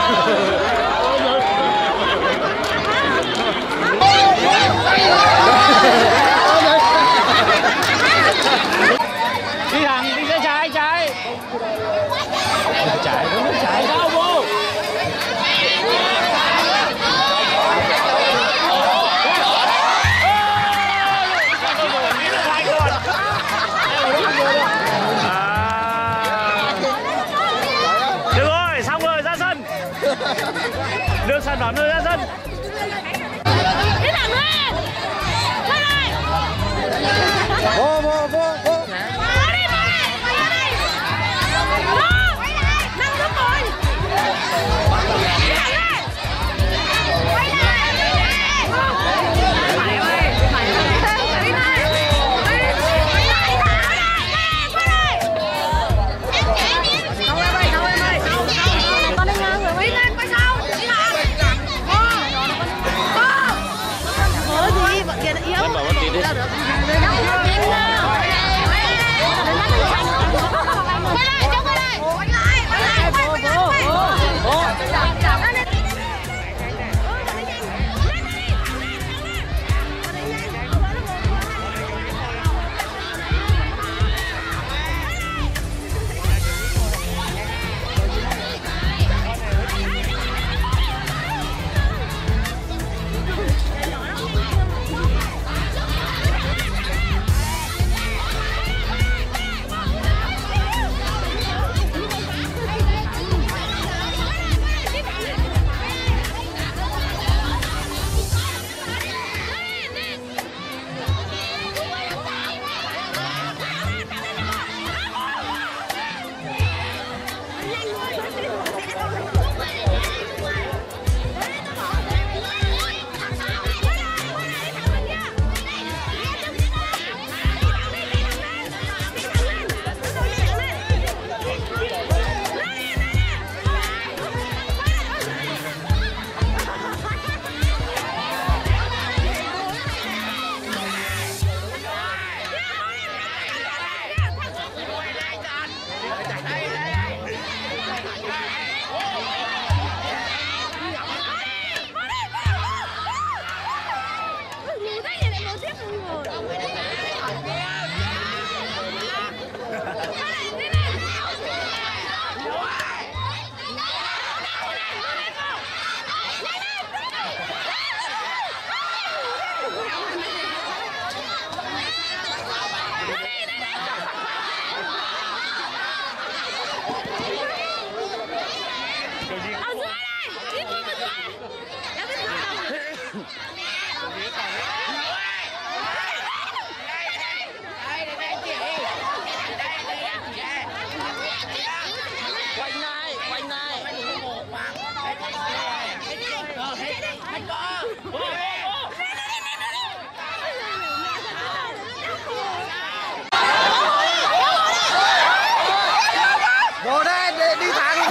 Đi thẳng, đi trái, trái. Trái, đúng trái. Đâu vô. Được rồi, xong rồi, ra sân. Được sản phẩm rồi, ra sân. Đi thẳng lên. Lên đây. Vô, vô, vô, vô. Vô đây, đi thẳng.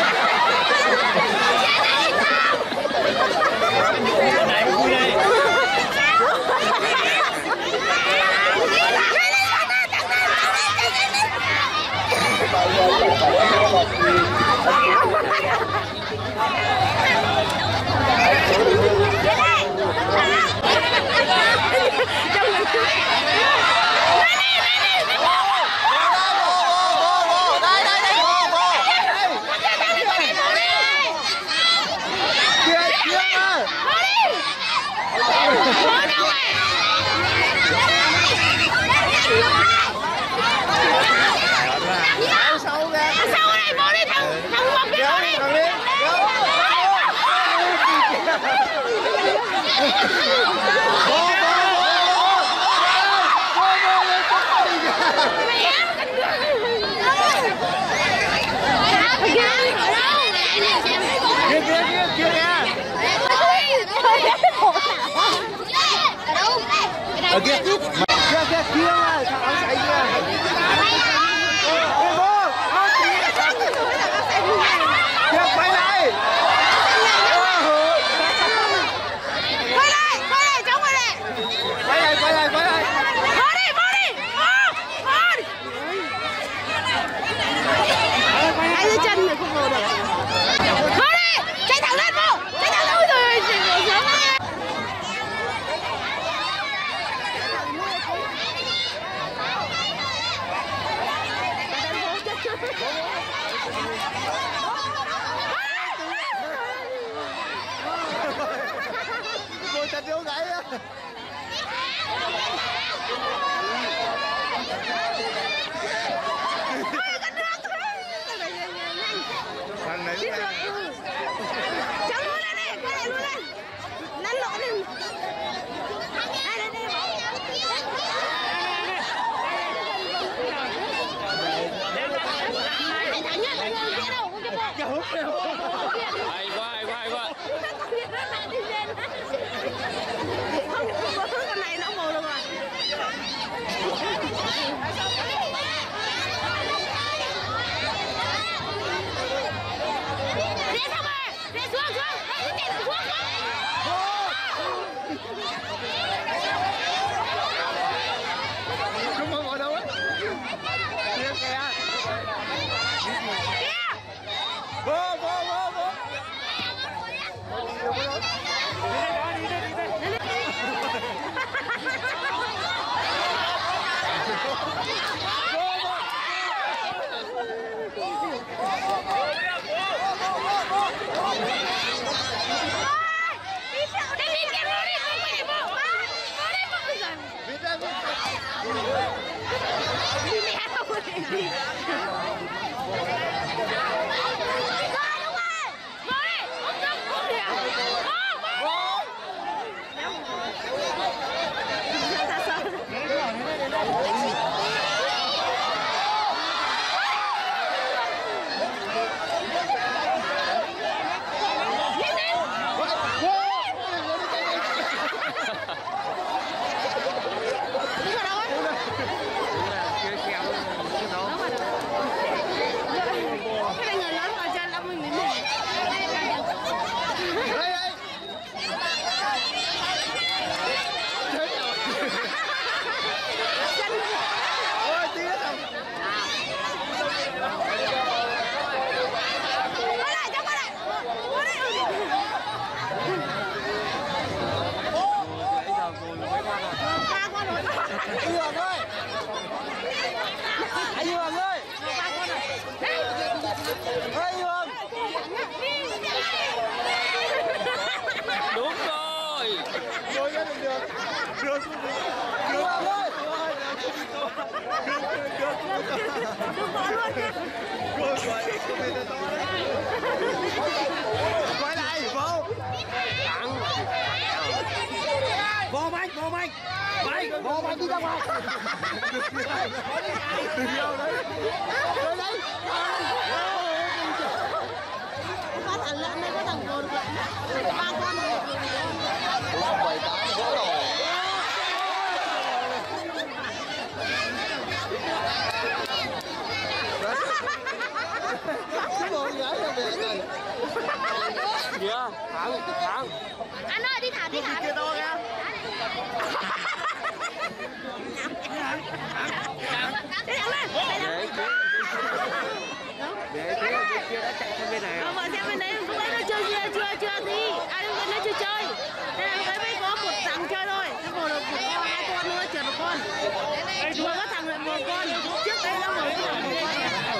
Ở kia. Kia mà, thằng áo sấy kia. Quay lại. Chống quay lại. Quay lại. Bỏ đi. Hai đứa chân này không ngồi được. Bỏ đi. chặt vô gãy á. Thằng này cháu lui lên đi, quay lại lui lên, lăn lộn đi. Đây đây đây. Thằng nhất là người kia đâu, không cho bộ. Hay quá, hay quá, hay quá. Không, con này nó mù luôn rồi. Đi xong rồi, đi xuống, xuống. không có ngồi đâu á. Kia kìa. Vô. Đúng rồi. Rồi ra đường. Đưa xuống đường ơi. Đừng bỏ luôn nha. Quay lại, vô. Vô bánh. Vô bánh đi ra ngoài. Đấy. Có thằng lợn đây, có thằng bồ được lợn. 3 con rồi. Dạ, thẳng. Anh ơi, đi thả. Kia to kìa. Đi thẳng lên. Để kia đã chạy sang bên này. Vợ xem bên đấy, lúc đấy nó chưa thi. Lúc đấy nó chưa chơi. Nên là lúc đấy mới có một thằng chơi thôi. Nó bồ được 2 con nữa, trượt 1 con. Vừa có thằng lại 1 con. Trước đây nó mới có thằng 1 con.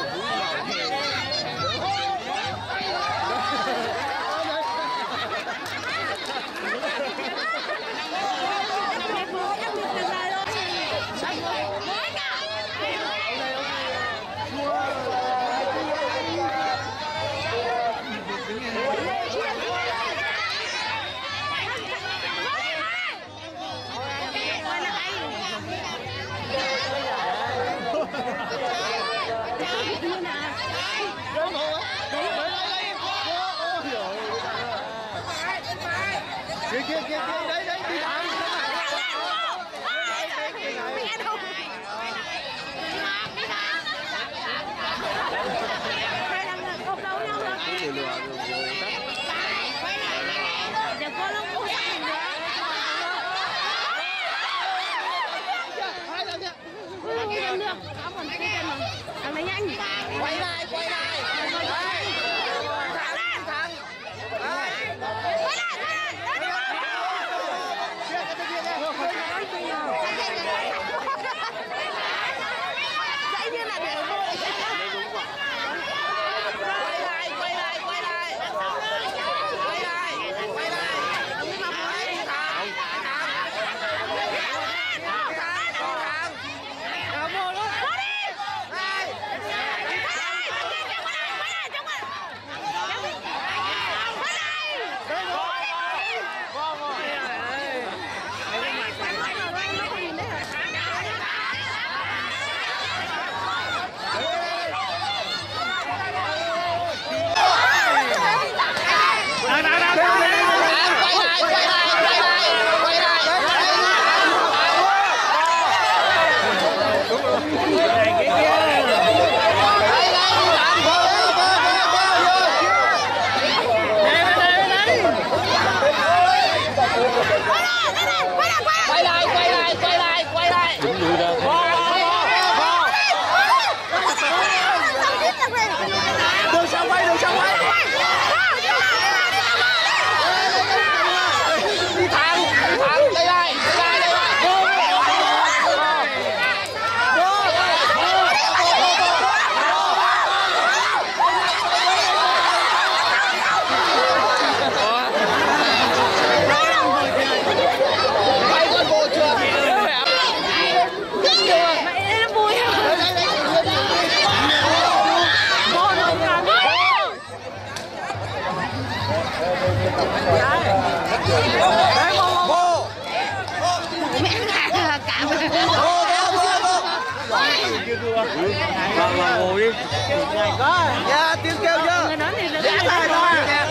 Kia đấy đi thẳng. Mẹ đâu. Hai thằng là cột đầu nhau rồi. Đừng có lúc mua sắm nữa. Không cần được. Không còn cái chân mà. Thằng này nhanh. Quay lại. Thằng lên. Quay lại. quay lại đúng rồi đó. Đường sao quay đi thẳng đây lại Vào ngồi đi. Dạ tiếng kêu chưa? Dạ thôi thôi.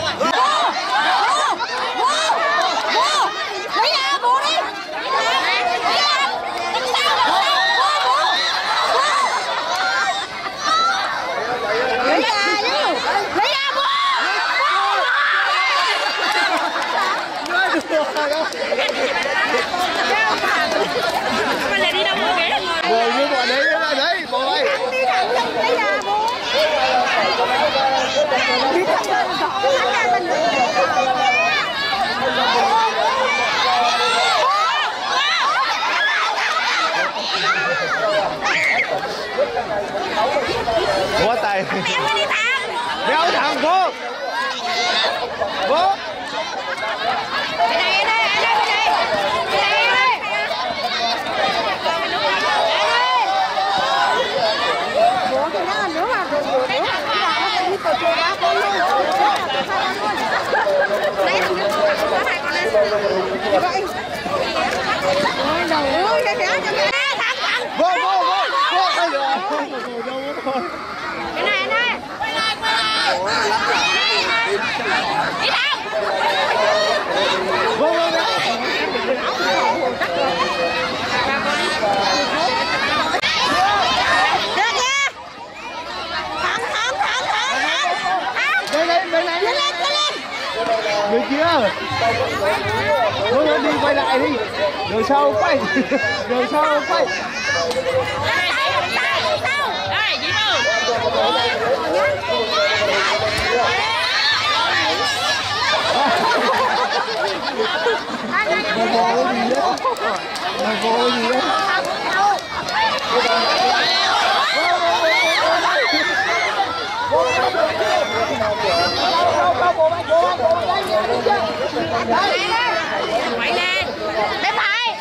Mày lại đi đâu mua ghế ngồi. Ngồi như bọn đấy, bố ơi. Bố tay. Đéo thằng bố. Bố. Vô ơi được. Cái này này. Quay lại. Đi đâu? Vô. Người kia. Thôi đi quay lại đi. Rồi sau quay. Đây, chị đâu? Vô gì đó. Quay lên. Bên phải.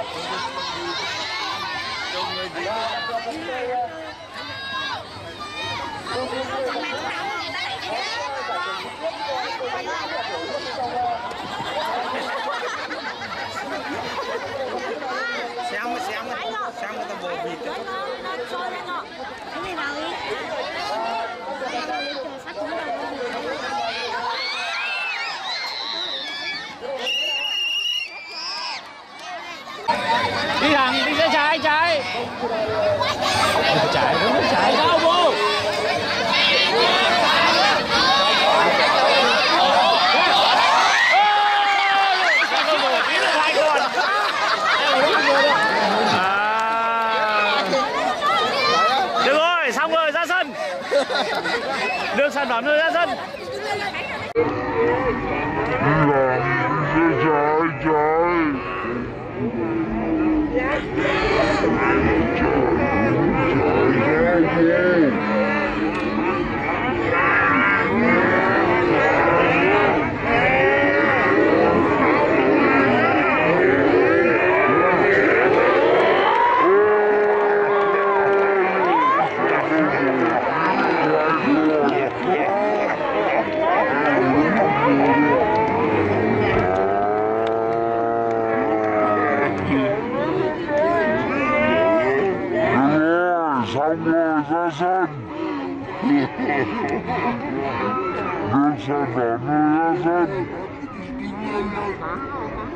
Xem một tầm bộ vịt. Cái này vào đi. Đi thẳng, đi ra trái, trái. Trái, đúng trái. Sao vô? Được rồi, xong rồi, ra sân. Được sản phẩm rồi, ra sân. Hãy subscribe cho kênh Ghiền Mì Gõ để không bỏ lỡ những video hấp dẫn.